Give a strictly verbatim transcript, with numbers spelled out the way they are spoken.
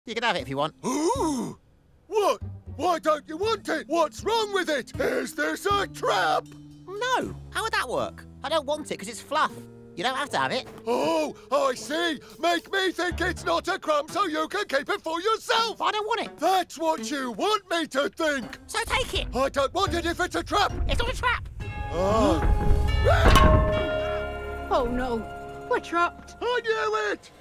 You can have it if you want. Ooh! What? Why don't you want it? What's wrong with it? Is this a trap? No. How would that work? I don't want it because it's fluff. You don't have to have it. Oh, I see. Make me think it's not a crumb so you can keep it for yourself. I don't want it. That's what you want me to think. So take it. I don't want it if it's a trap. It's not a trap. Oh. Oh, no. We're trapped. I knew it.